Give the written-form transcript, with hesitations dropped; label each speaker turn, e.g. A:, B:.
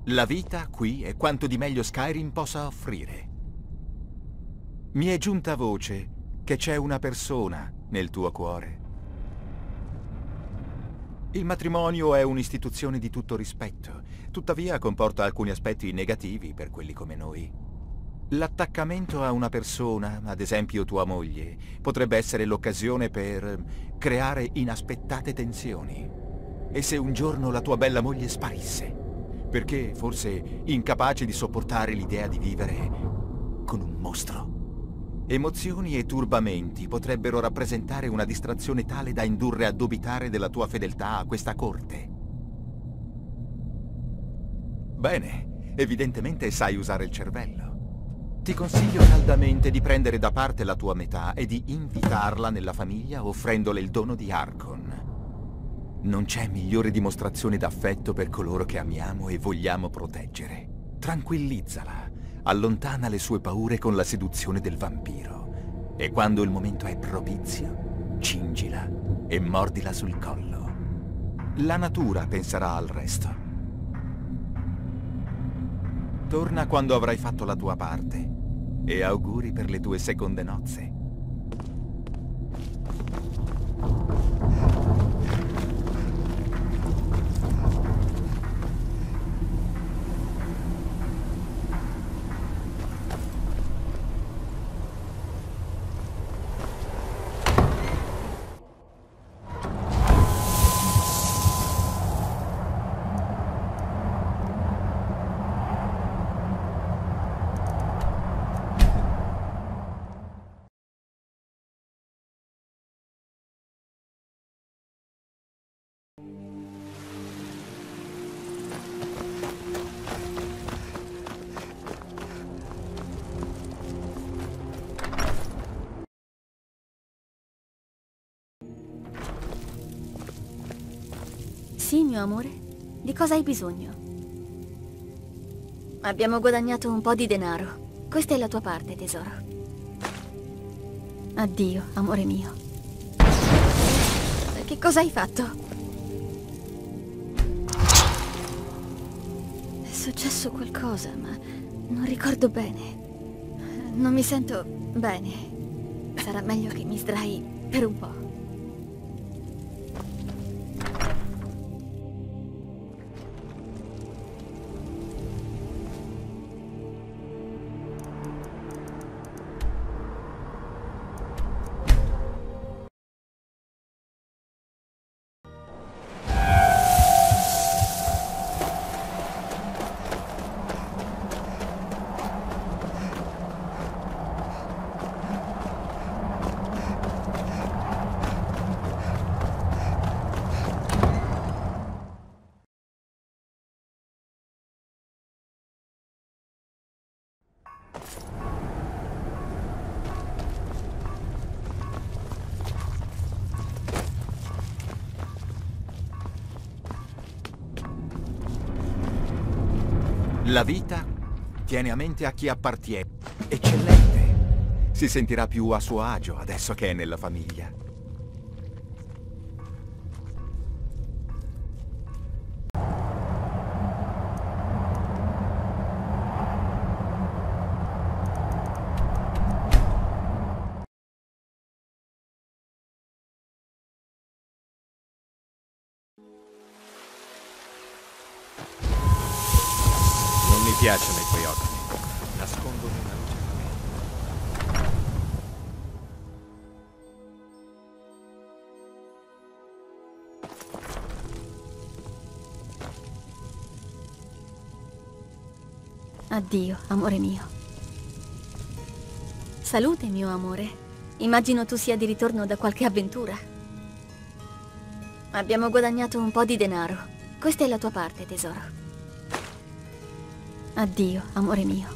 A: La vita qui è quanto di meglio Skyrim possa offrire. Mi è giunta voce che c'è una persona nel tuo cuore. Il matrimonio è un'istituzione di tutto rispetto, tuttavia comporta alcuni aspetti negativi per quelli come noi. L'attaccamento a una persona, ad esempio tua moglie, potrebbe essere l'occasione per creare inaspettate tensioni. E se un giorno la tua bella moglie sparisse? Perché, forse, incapace di sopportare l'idea di vivere con un mostro? Emozioni e turbamenti potrebbero rappresentare una distrazione tale da indurre a dubitare della tua fedeltà a questa corte. Bene, evidentemente sai usare il cervello. Ti consiglio caldamente di prendere da parte la tua metà e di invitarla nella famiglia offrendole il dono di Harkon. Non c'è migliore dimostrazione d'affetto per coloro che amiamo e vogliamo proteggere. Tranquillizzala. Allontana le sue paure con la seduzione del vampiro. E quando il momento è propizio, cingila e mordila sul collo. La natura penserà al resto. Torna quando avrai fatto la tua parte. E auguri per le tue seconde nozze.
B: Sì, mio amore? Di cosa hai bisogno? Abbiamo guadagnato un po' di denaro. Questa è la tua parte, tesoro. Addio, amore mio. Che cosa hai fatto? È successo qualcosa, ma non ricordo bene. Non mi sento bene. Sarà meglio che mi sdrai per un po'.
A: La vita tiene a mente a chi appartiene. Eccellente. Si sentirà più a suo agio adesso che è nella famiglia. Non mi piacciono i tuoi occhi. Nascondono una luce tremenda.
B: Addio, amore mio. Salute, mio amore. Immagino tu sia di ritorno da qualche avventura. Abbiamo guadagnato un po' di denaro. Questa è la tua parte, tesoro. Addio, amore mio.